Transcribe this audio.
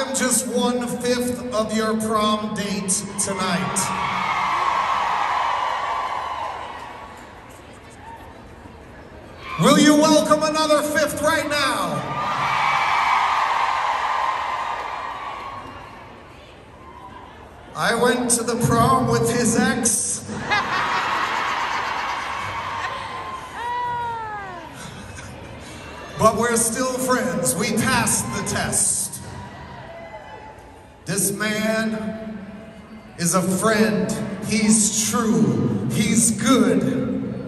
am just 1/5 of your prom date tonight. Will you welcome another 5th right now? I went to the prom with his ex. But we're still friends. We passed the test. This man is a friend. He's true. He's good.